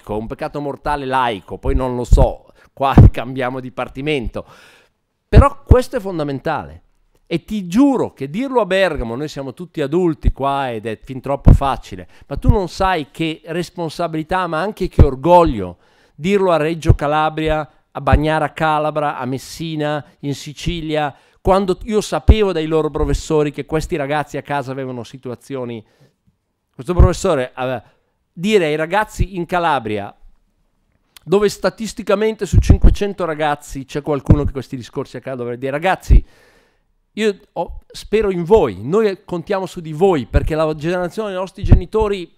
laico, un peccato mortale laico, poi non lo so, qua cambiamo dipartimento, però questo è fondamentale. E ti giuro che dirlo a Bergamo, noi siamo tutti adulti qua ed è fin troppo facile, ma tu non sai che responsabilità, ma anche che orgoglio, dirlo a Reggio Calabria, a Bagnara Calabra, a Messina, in Sicilia, quando io sapevo dai loro professori che questi ragazzi a casa avevano situazioni. Questo professore dire ai ragazzi in Calabria, dove statisticamente su 500 ragazzi c'è qualcuno che questi discorsi a casa dovrebbe dire: ragazzi, io spero in voi, noi contiamo su di voi, perché la generazione dei nostri genitori,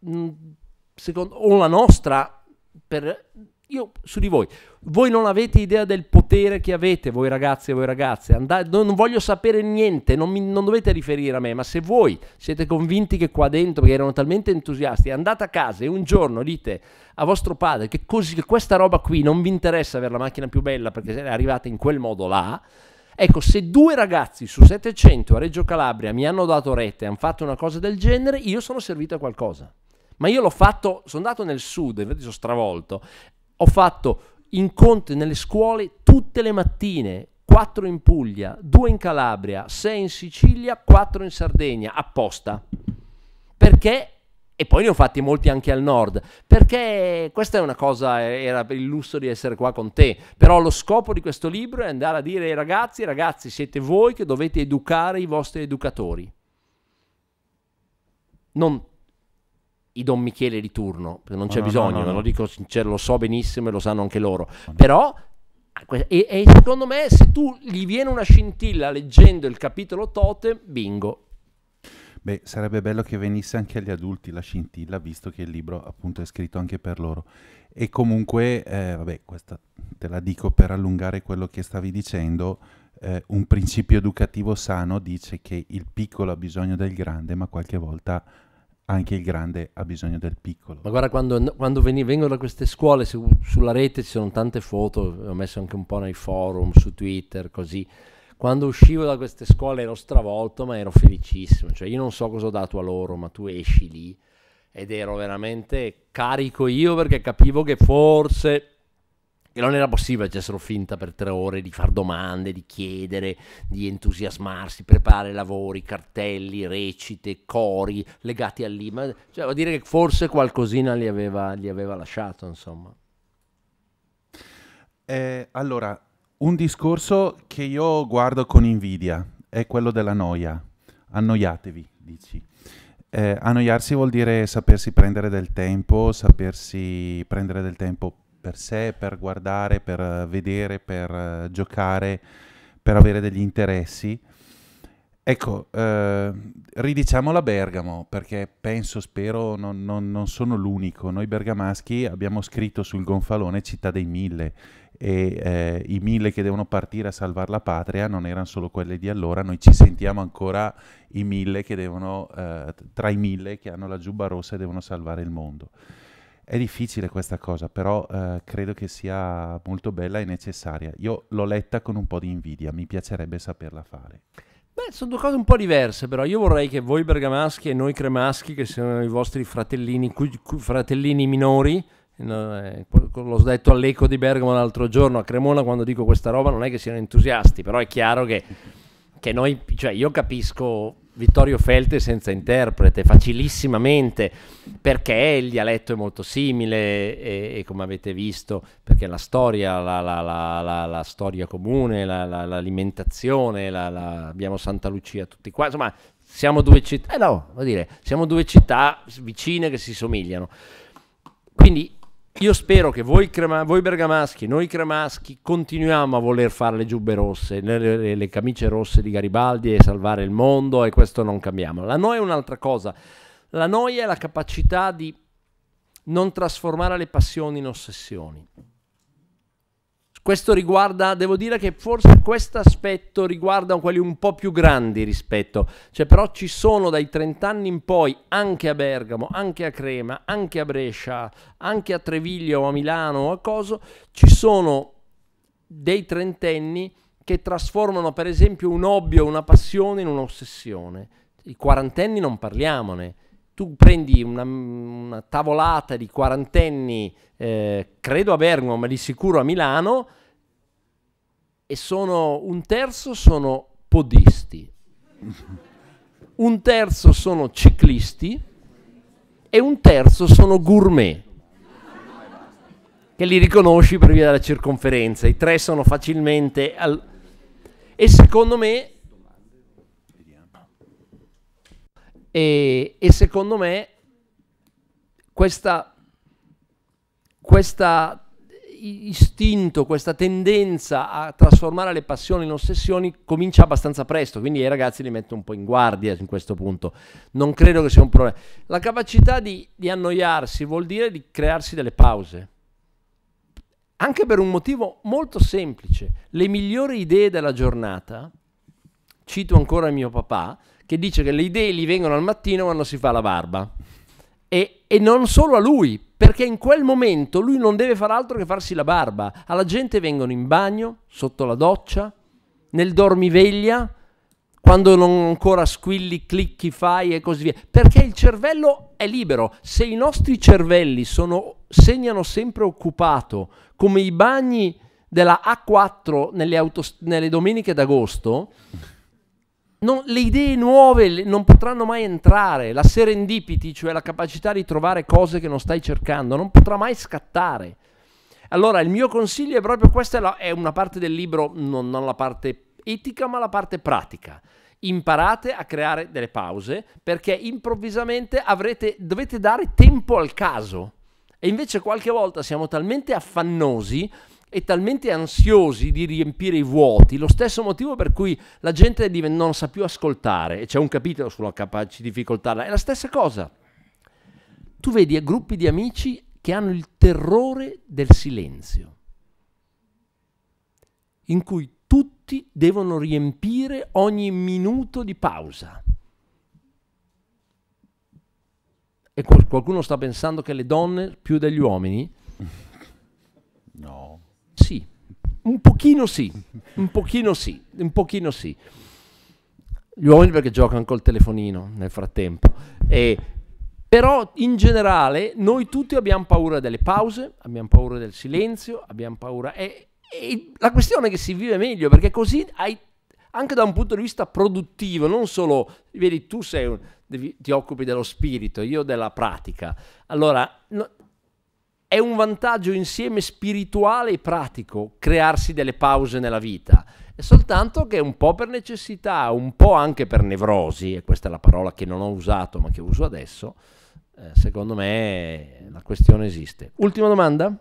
o la nostra, io su di voi non avete idea del potere che avete, voi ragazzi e voi ragazze. Non voglio sapere niente, non dovete riferire a me, ma se voi siete convinti che qua dentro, perché erano talmente entusiasti, andate a casa e un giorno dite a vostro padre che questa roba qui non vi interessa avere la macchina più bella perché è arrivata in quel modo là. Ecco, se 2 ragazzi su 700 a Reggio Calabria mi hanno dato rete e hanno fatto una cosa del genere, io sono servito a qualcosa. Ma io l'ho fatto, sono andato nel sud, infatti sono stravolto, ho fatto incontri nelle scuole tutte le mattine, 4 in Puglia, 2 in Calabria, 6 in Sicilia, 4 in Sardegna, apposta. Perché? E poi ne ho fatti molti anche al nord, perché questa è una cosa, era il lusso di essere qua con te, però lo scopo di questo libro è andare a dire ai ragazzi: ragazzi, siete voi che dovete educare i vostri educatori, non i Don Michele di turno, perché non c'è bisogno, lo dico sincero, lo so benissimo e lo sanno anche loro, però e secondo me se tu gli viene una scintilla leggendo il capitolo Totem, bingo. Beh, sarebbe bello che venisse anche agli adulti la scintilla, visto che il libro appunto è scritto anche per loro. E comunque, vabbè, questa te la dico per allungare quello che stavi dicendo, un principio educativo sano dice che il piccolo ha bisogno del grande, ma qualche volta anche il grande ha bisogno del piccolo. Ma guarda, quando vengo da queste scuole, sulla rete ci sono tante foto, ho messo anche un po' nei forum, su Twitter, così. Quando uscivo da queste scuole ero stravolto, ma ero felicissimo. Cioè, io non so cosa ho dato a loro, ma tu esci lì ed ero veramente carico io, perché capivo che forse che non era possibile facessero finta per 3 ore di far domande, di chiedere, di entusiasmarsi, preparare lavori, cartelli, recite, cori legati al libro. Cioè, vuol dire che forse qualcosina gli aveva lasciato, insomma. Allora, un discorso che io guardo con invidia è quello della noia. Annoiatevi, dici. Annoiarsi vuol dire sapersi prendere del tempo, sapersi prendere del tempo per sé, per guardare, per vedere, per giocare, per avere degli interessi. Ecco, ridiciamola Bergamo, perché penso, spero, non sono l'unico. Noi bergamaschi abbiamo scritto sul gonfalone Città dei Mille, e i 1000 che devono partire a salvare la patria non erano solo quelle di allora, noi ci sentiamo ancora i 1000 che devono, tra i 1000 che hanno la giubba rossa e devono salvare il mondo. È difficile questa cosa, però credo che sia molto bella e necessaria. Io l'ho letta con un po' di invidia, mi piacerebbe saperla fare. Beh, sono 2 cose un po' diverse, però io vorrei che voi bergamaschi e noi cremaschi, che siano i vostri fratellini minori, l'ho detto all'Eco di Bergamo l'altro giorno, a Cremona, quando dico questa roba non è che siano entusiasti, però è chiaro che noi, cioè io capisco Vittorio Feltre senza interprete facilissimamente, perché il dialetto è molto simile e come avete visto, perché la storia, la storia comune, l'alimentazione, abbiamo Santa Lucia tutti qua, insomma siamo 2 città, siamo 2 città vicine che si somigliano, quindi io spero che voi bergamaschi, noi cremaschi, continuiamo a voler fare le giubbe rosse, le camicie rosse di Garibaldi e salvare il mondo, e questo non cambiamo. La noia è un'altra cosa. La noia è la capacità di non trasformare le passioni in ossessioni. Questo riguarda, devo dire che forse questo aspetto riguarda quelli un po' più grandi rispetto, cioè però ci sono dai 30 anni in poi, anche a Bergamo, anche a Crema, anche a Brescia, anche a Treviglio o a Milano o a Coso, ci sono dei trentenni che trasformano per esempio un hobby o una passione in un'ossessione. I quarantenni non parliamone, tu prendi una tavolata di quarantenni, credo a Bergamo, ma di sicuro a Milano, e un terzo sono podisti, un terzo sono ciclisti e un terzo sono gourmet, che li riconosci per via della circonferenza. I tre sono facilmente... E secondo me... E secondo me questa istinto, questa tendenza a trasformare le passioni in ossessioni comincia abbastanza presto, quindi ai ragazzi li metto un po' in guardia in questo punto. Non credo che sia un problema. La capacità di annoiarsi vuol dire di crearsi delle pause, anche per un motivo molto semplice. Le migliori idee della giornata, cito ancora mio papà, che dice che le idee gli vengono al mattino quando si fa la barba. E non solo a lui, perché in quel momento lui non deve fare altro che farsi la barba. Alla gente vengono in bagno, sotto la doccia, nel dormiveglia, quando non ancora squilli, clicchi, fai e così via. Perché il cervello è libero. Se i nostri cervelli segnano sempre occupato, come i bagni della A4 nelle domeniche d'agosto, le idee nuove non potranno mai entrare. La serendipity, cioè la capacità di trovare cose che non stai cercando, non potrà mai scattare. Allora il mio consiglio è proprio questa, è una parte del libro, non la parte etica ma la parte pratica. Imparate a creare delle pause, perché improvvisamente dovete dare tempo al caso, e invece qualche volta siamo talmente affannosi e talmente ansiosi di riempire i vuoti, lo stesso motivo per cui la gente non sa più ascoltare, e c'è un capitolo sulla difficoltà, è la stessa cosa. Tu vedi gruppi di amici che hanno il terrore del silenzio, in cui tutti devono riempire ogni minuto di pausa. E qualcuno sta pensando che le donne più degli uomini? No. Sì, un pochino sì, un pochino sì, un pochino sì. Gli uomini perché giocano col telefonino nel frattempo. Però in generale noi tutti abbiamo paura delle pause, abbiamo paura del silenzio, abbiamo paura... E la questione è che si vive meglio, perché così anche da un punto di vista produttivo, non solo... Vedi, tu ti occupi dello spirito, io della pratica. Allora... È un vantaggio insieme spirituale e pratico crearsi delle pause nella vita. È soltanto che un po' per necessità, un po' anche per nevrosi, e questa è la parola che non ho usato ma che uso adesso, secondo me la questione esiste. Ultima domanda?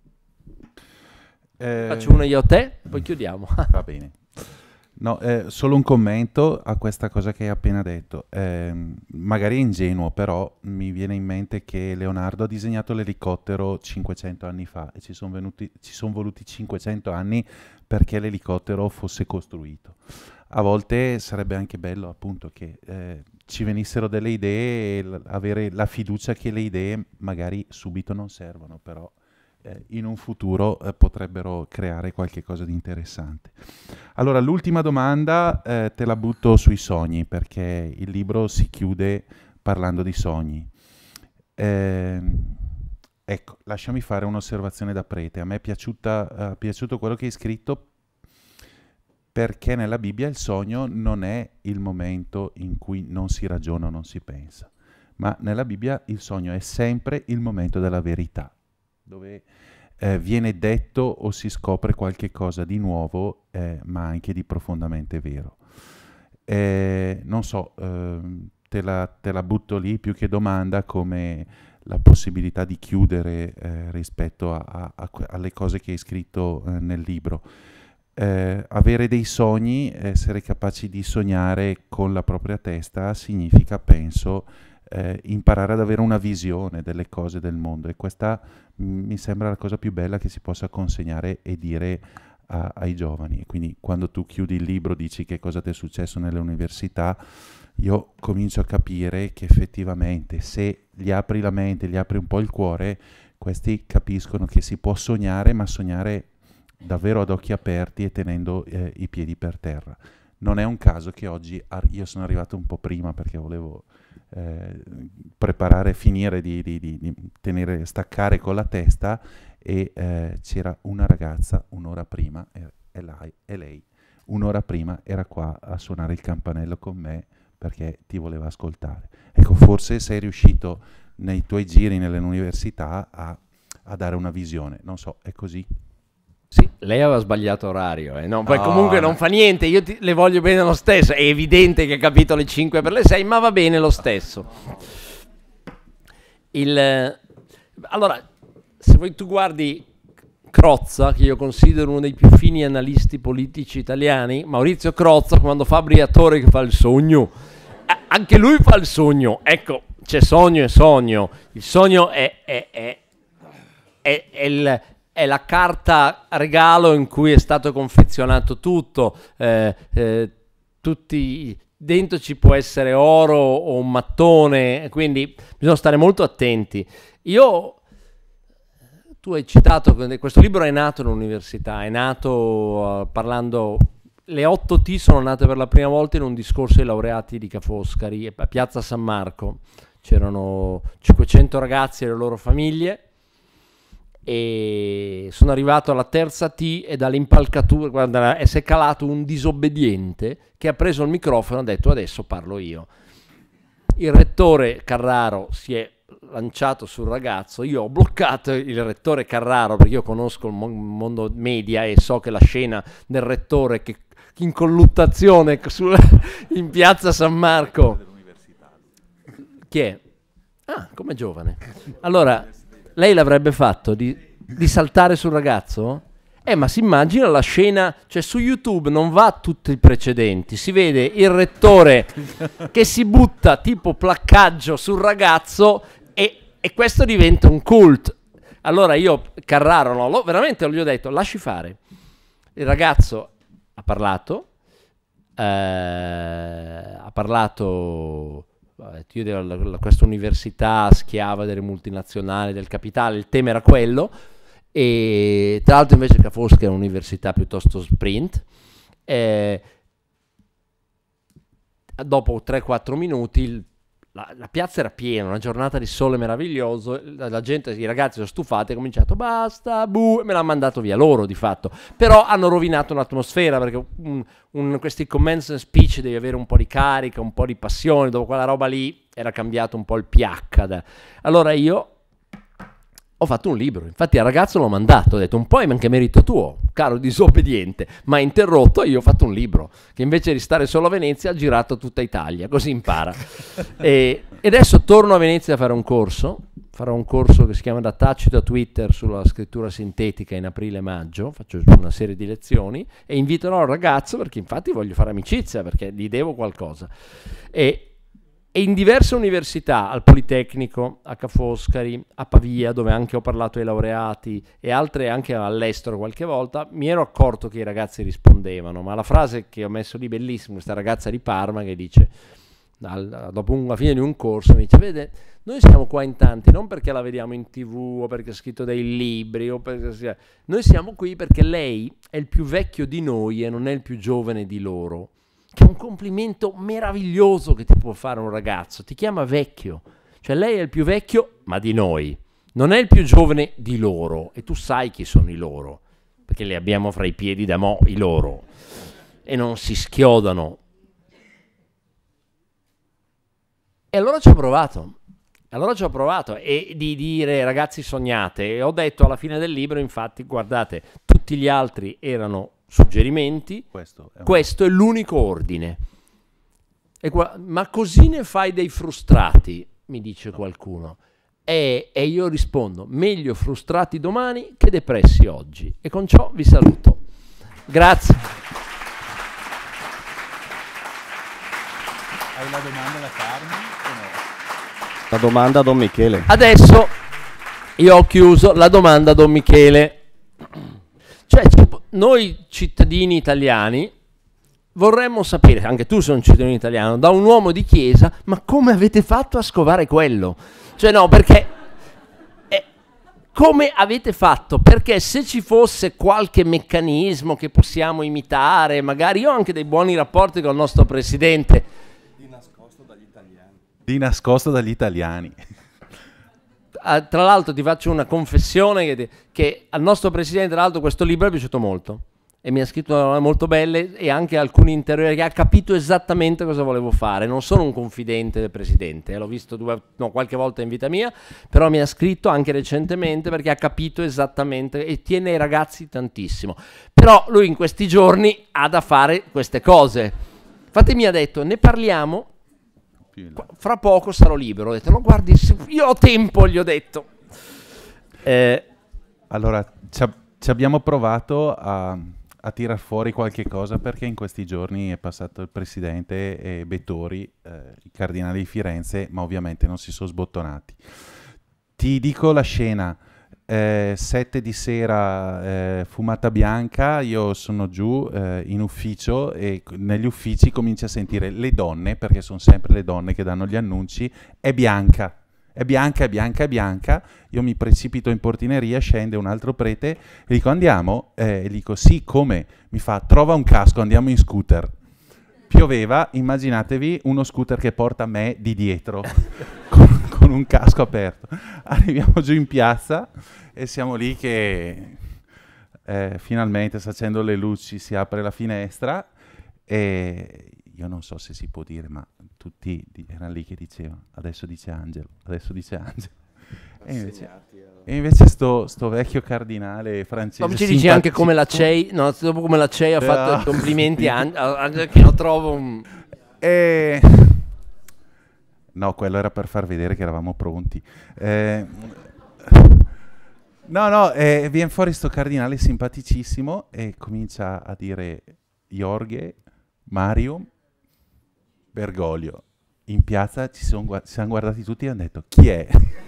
Faccio una io a te, poi chiudiamo. Va bene. No, solo un commento a questa cosa che hai appena detto. Magari è ingenuo, però mi viene in mente che Leonardo ha disegnato l'elicottero 500 anni fa e ci sono voluti 500 anni perché l'elicottero fosse costruito. A volte sarebbe anche bello appunto che ci venissero delle idee e avere la fiducia che le idee magari subito non servono, però in un futuro potrebbero creare qualche cosa di interessante. Allora, l'ultima domanda te la butto sui sogni, perché il libro si chiude parlando di sogni. Ecco, lasciami fare un'osservazione da prete. A me è piaciuto quello che hai scritto, perché nella Bibbia il sogno non è il momento in cui non si ragiona o non si pensa, ma nella Bibbia il sogno è sempre il momento della verità, dove viene detto o si scopre qualche cosa di nuovo, ma anche di profondamente vero. Non so, te la butto lì più che domanda, come la possibilità di chiudere rispetto alle cose che hai scritto nel libro. Avere dei sogni, essere capaci di sognare con la propria testa, significa, penso, imparare ad avere una visione delle cose del mondo, e questa mi sembra la cosa più bella che si possa consegnare e dire ai giovani. E quindi quando tu chiudi il libro, dici che cosa ti è successo nelle università, io comincio a capire che effettivamente se gli apri la mente, gli apri un po' il cuore, questi capiscono che si può sognare, ma sognare davvero ad occhi aperti e tenendo i piedi per terra. non è un caso che oggi io sono arrivato un po' prima perché volevo preparare, finire di tenere, staccare con la testa, e c'era una ragazza un'ora prima, e lei un'ora prima era qua a suonare il campanello con me perché ti voleva ascoltare. Ecco, forse sei riuscito nei tuoi giri nell'università a dare una visione, non so, è così? Sì, lei aveva sbagliato orario, no? Poi comunque non fa niente, io le voglio bene lo stesso, è evidente che ha capito le 5 per le 6, ma va bene lo stesso. Allora, se vuoi tu guardi Crozza, che io considero uno dei più fini analisti politici italiani, Maurizio Crozza, quando fa Briatore che fa il sogno, anche lui fa il sogno, ecco, c'è sogno e sogno, il sogno è la carta regalo in cui è stato confezionato tutto, dentro ci può essere oro o un mattone, quindi bisogna stare molto attenti. Tu hai citato, questo libro è nato all'università, è nato parlando, le 8T sono nate per la prima volta in un discorso ai laureati di Ca' Foscari a Piazza San Marco, c'erano 500 ragazzi e le loro famiglie, e sono arrivato alla terza T e dall'impalcatura, guarda, si è calato un disobbediente che ha preso il microfono e ha detto adesso parlo io. Il rettore Carraro si è lanciato sul ragazzo, io ho bloccato il rettore Carraro perché io conosco il mondo media e so che la scena del rettore che in colluttazione in piazza San Marco, chi è? Ah, come giovane. Allora, lei l'avrebbe fatto di saltare sul ragazzo? Ma si immagina la scena, cioè su YouTube non va tutti i precedenti, si vede il rettore che si butta tipo placcaggio sul ragazzo e questo diventa un cult. Allora io, Carraro, veramente gli ho detto, lasci fare. Il ragazzo ha parlato, questa università schiava delle multinazionali, del capitale, il tema era quello, e tra l'altro invece Ca' Foscari è un'università piuttosto sprint. Dopo 3-4 minuti la piazza era piena, una giornata di sole meraviglioso, la gente, i ragazzi sono stufati, hanno cominciato basta, buh, e me l'hanno mandato via loro di fatto, però hanno rovinato l'atmosfera perché questi commencement speech devi avere un po' di carica, un po' di passione, dopo quella roba lì era cambiato un po' il pH. Allora io ho fatto un libro, infatti al ragazzo l'ho mandato, ho detto un po' è anche merito tuo, caro disobbediente, ma interrotto, io ho fatto un libro che invece di stare solo a Venezia ha girato tutta Italia, così impara. E adesso torno a Venezia a fare un corso, farò un corso che si chiama Da Tacito a Twitter sulla scrittura sintetica in aprile-maggio, faccio una serie di lezioni e inviterò il ragazzo perché infatti voglio fare amicizia, perché gli devo qualcosa. E in diverse università, al Politecnico, a Ca' Foscari, a Pavia, dove anche ho parlato ai laureati, e altre anche all'estero qualche volta, mi ero accorto che i ragazzi rispondevano, ma la frase che ho messo lì bellissima, questa ragazza di Parma che dice, dopo la fine di un corso, mi dice, vede, noi siamo qua in tanti, non perché la vediamo in TV o perché ha scritto dei libri, o perché noi siamo qui perché lei è il più vecchio di noi e non è il più giovane di loro. Che è un complimento meraviglioso che ti può fare un ragazzo, ti chiama vecchio, cioè lei è il più vecchio ma di noi, non è il più giovane di loro, e tu sai chi sono i loro, perché li abbiamo fra i piedi da mo' i loro, e non si schiodano. E allora ci ho provato, e di dire ragazzi sognate, e ho detto alla fine del libro infatti guardate, tutti gli altri erano suggerimenti, questo è l'unico ordine. Ma così ne fai dei frustrati, mi dice qualcuno. E io rispondo, meglio frustrati domani che depressi oggi. E con ciò vi saluto. Grazie. Hai la domanda da farmi o no? La domanda a Don Michele. Adesso io ho chiuso la domanda a Don Michele. Cioè, noi cittadini italiani vorremmo sapere, anche tu sei un cittadino italiano, da un uomo di chiesa, ma come avete fatto a scovare quello? Cioè no, perché come avete fatto? Perché se ci fosse qualche meccanismo che possiamo imitare, magari io ho anche dei buoni rapporti con il nostro presidente. Di nascosto dagli italiani. Di nascosto dagli italiani. Tra l'altro ti faccio una confessione che al nostro presidente, tra l'altro, questo libro è piaciuto molto e mi ha scritto parole molto belle e anche alcuni interiori che ha capito esattamente cosa volevo fare. Non sono un confidente del presidente, l'ho visto qualche volta in vita mia, però mi ha scritto anche recentemente perché ha capito esattamente e tiene i ragazzi tantissimo. Però lui in questi giorni ha da fare queste cose. Infatti mi ha detto, ne parliamo, fra poco sarò libero. Ho detto, no, guardi, io ho tempo, gli ho detto. Allora, ci abbiamo provato a tirar fuori qualche cosa perché in questi giorni è passato il presidente e Bettori, i cardinali di Firenze, ma ovviamente non si sono sbottonati. Ti dico la scena, 7 di sera, fumata bianca, io sono giù in ufficio e negli uffici cominci a sentire le donne, perché sono sempre le donne che danno gli annunci, è bianca. È bianca, è bianca, è bianca. Io mi precipito in portineria, scende un altro prete e dico andiamo? E dico sì, come? Mi fa trova un casco, andiamo in scooter. Pioveva, immaginatevi uno scooter che porta me di dietro con un casco aperto. Arriviamo giù in piazza e siamo lì che finalmente sta accendendo le luci, si apre la finestra e io non so se si può dire, ma tutti erano lì che dicevano adesso dice Angelo, adesso dice Angelo. E invece sto vecchio cardinale francese Dopo ci dici anche come la CEI, no, dopo come la CEI ha fatto i complimenti a Angelo, che lo trovo un... No, quello era per far vedere che eravamo pronti. No, viene fuori sto cardinale simpaticissimo e comincia a dire Jorge, Mario, Bergoglio. In piazza ci siamo guardati tutti e hanno detto chi è?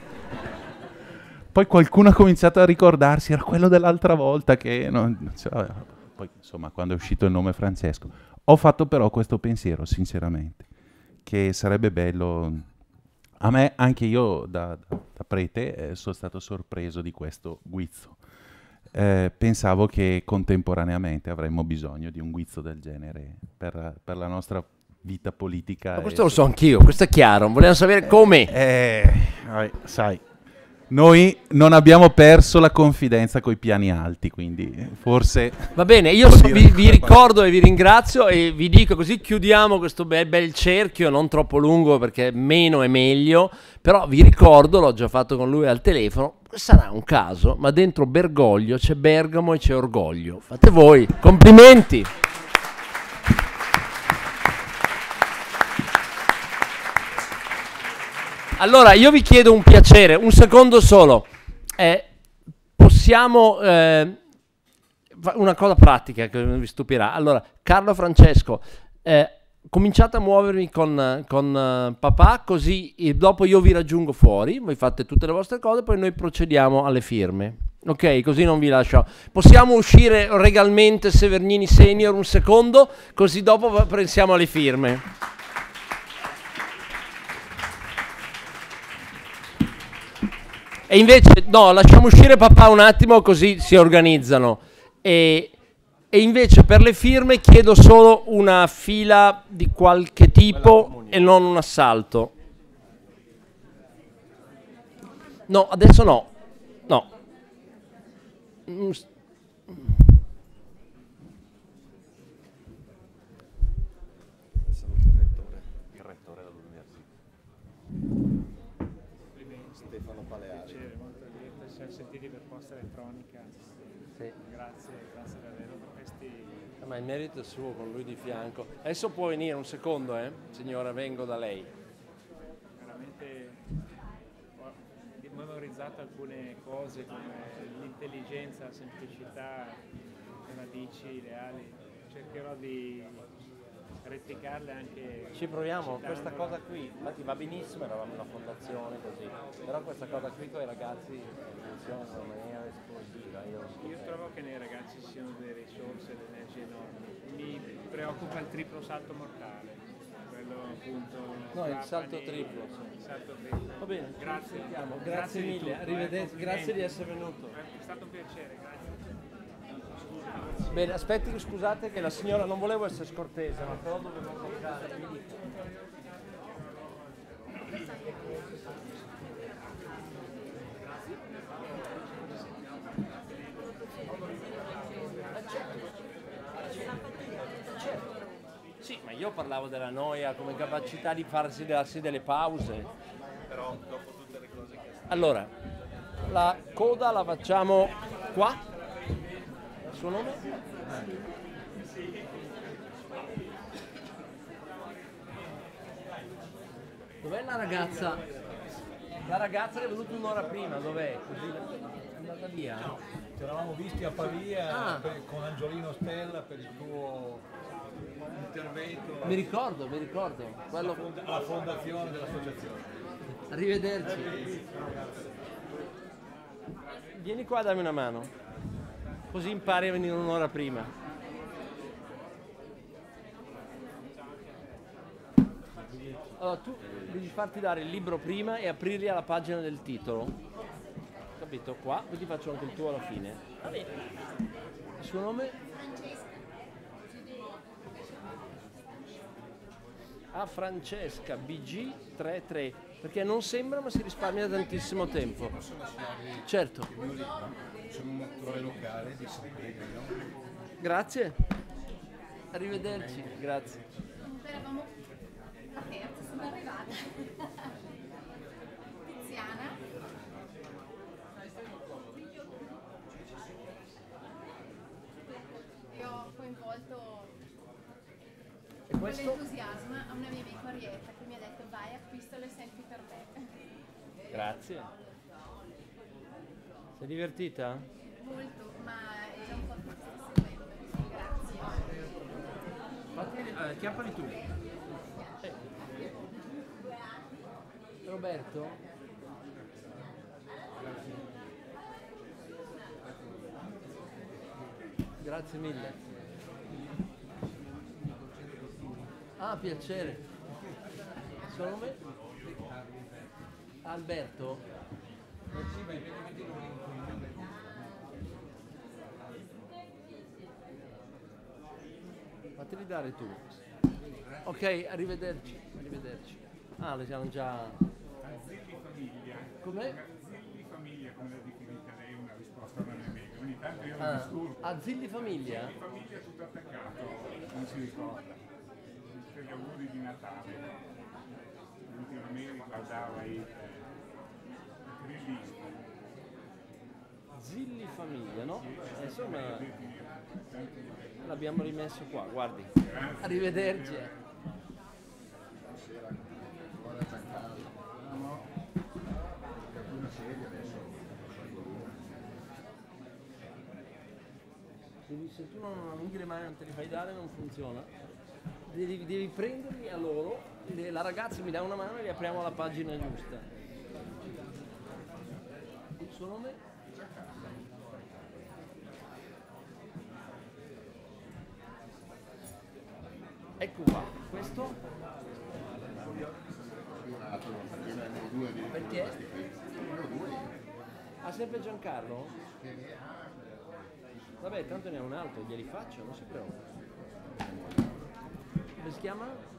Poi qualcuno ha cominciato a ricordarsi, era quello dell'altra volta che non ce l'aveva. Poi insomma quando è uscito il nome Francesco. Ho fatto però questo pensiero sinceramente, che sarebbe bello, a me anche io da prete sono stato sorpreso di questo guizzo. Pensavo che contemporaneamente avremmo bisogno di un guizzo del genere per la nostra vita politica. Ma questo lo so anch'io, questo è chiaro, vogliamo sapere come. Sai, noi non abbiamo perso la confidenza coi piani alti, quindi forse... Va bene, io vi ricordo e vi ringrazio e vi dico così chiudiamo questo bel cerchio, non troppo lungo perché meno è meglio, però vi ricordo, l'ho già fatto con lui al telefono, sarà un caso, ma dentro Bergoglio c'è Bergamo e c'è orgoglio. Fate voi, complimenti! Allora, io vi chiedo un piacere, un secondo solo. Possiamo... una cosa pratica che vi stupirà. Allora, Carlo Francesco, cominciate a muovermi con papà, così dopo io vi raggiungo fuori, voi fate tutte le vostre cose, poi noi procediamo alle firme. Ok, così non vi lascio. Possiamo uscire regalmente Severnini Senior un secondo, così dopo pensiamo alle firme. E invece, no, lasciamo uscire papà un attimo così si organizzano. E invece per le firme chiedo solo una fila di qualche tipo e non un assalto. No, adesso no. No. Il rettore dell'università. Stefano Paleari. Molto lieto, ci siamo sentiti per posta elettronica. Sì. Grazie davvero per questi... Ma il merito è suo con lui di fianco. Adesso può venire un secondo, signora, vengo da lei. Veramente ho memorizzato alcune cose come l'intelligenza, la semplicità, le radici ideali. Cercherò di retticarle anche. Ci proviamo, citando... questa cosa qui, infatti va benissimo, eravamo una fondazione così, però questa cosa qui con i ragazzi funziona in una maniera esplosiva. Io trovo che nei ragazzi ci siano delle risorse, delle energie enormi. Mi preoccupa il triplo salto mortale, quello appunto. No, il Trapani, salto triplo. Il salto triplo. Va bene, Grazie. sentiamo. Grazie Grazie di mille, tutto, arrivederci, grazie di complimenti. essere venuto. È stato un piacere, grazie. Bene, aspetti, scusate che la signora, non volevo essere scortese, ma però dovevo toccare, mi dica. Certo. Sì, ma io parlavo della noia come capacità di farsi darsi delle pause. Però dopo tutte le cose che Allora, la coda la facciamo qua. Il suo nome? Dov'è la ragazza? La ragazza che è venuta un'ora prima, dov'è? Così è andata via? Ci eravamo visti a Pavia Ah. con Angiolino Stella per il tuo intervento Mi ricordo. Quello... alla fondazione dell'associazione. Arrivederci. Vieni qua, dammi una mano. Così impari a venire un'ora prima. Allora, tu devi farti dare il libro prima e aprirli alla pagina del titolo. Capito? Qua, poi ti faccio anche il tuo alla fine. Va bene. Il suo nome? A Francesca BG33, perché non sembra ma si risparmia tantissimo tempo. Certo. sono un attore locale di San Pellegrino. Grazie. Arrivederci. Grazie. Eravamo a terza, sono arrivata. Tiziana. Io ho coinvolto E con questo? l'entusiasmo a una mia amica Orietta che mi ha detto vai, acquista le selfie per me. Grazie. Sei divertita? Molto, ma era un po' che sto seguendo. Grazie. Chiappali tu. Roberto? Grazie mille. Ah, piacere. Il suo nome? Alberto? Fateli dare tu. Ok, arrivederci. Arrivederci. Ah, le siamo già... Zilli famiglia. Com'è? Zilli famiglia, come l'ha definita lei, una risposta a una mia amica. Ogni tanto io Ah, lo disturbo. Zilli famiglia? Zilli famiglia tutto attaccato, non si ricorda. Per gli auguri di Natale. Ultimamente riguardava i trillisti. Zilli famiglia, no? Insomma, l'abbiamo rimesso qua, guardi. Arrivederci. Se tu non allunghi le mani e non te li fai dare non funziona. Devi prenderli a loro, la ragazza mi dà una mano e li apriamo alla pagina giusta. Il suo nome? Ecco qua, questo? Perché? Ha sempre Giancarlo? Vabbè, tanto ne ha un altro, glieli faccio, non si preoccupi. Come si chiama?